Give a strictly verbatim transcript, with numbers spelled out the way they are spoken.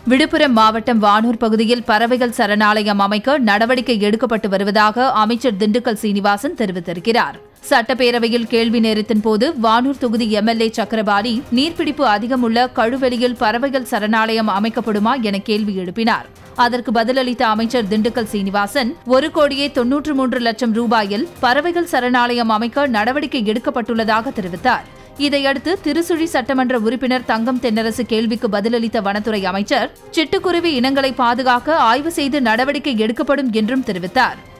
விழுப்புரம் மாவட்டம் வானூர் பகுதியில் பறவைகள் சரணாலயம் அமைக்க நடவடிக்கை எடுக்கப்பட்டு வருவதாக அமைச்சர் திண்டுக்கல் சீனிவாசன் தெரிவித்திருக்கிறார். சட்டப்பேரவையில் கேள்வி நேரத்தின் போது வானூர் தொகுதி எம்எல்ஏ சக்கரபாணி நீர்பிடிப்பு அதிகமுள்ள கழுவெளியில் பறவைகள் சரணாலயம் அமைக்கப்படுமா என கேள்வி எழுப்பினார். அதற்கு பதிலளித்த அமைச்சர் திண்டுக்கல் சீனிவாசன் ஒரு கோடியே தொன்னூற்று மூன்று லட்சம் ரூபாயில் பறவைகள் சரணாலயம் அமைக்க நடவடிக்கை எடுக்கப்பட்டுள்ளதாக தெரிவித்தார். இதையடுத்து திருசுழி சட்டமன்ற உறுப்பினர் தங்கம் தென்னரசு கேள்விக்கு பதிலளித்த வனத்துறை அமைச்சர் சிட்டுக்குருவி இனங்களை பாதுகாக்க ஆய்வு செய்து நடவடிக்கை எடுக்கப்படும் என்றும் தெரிவித்தார்.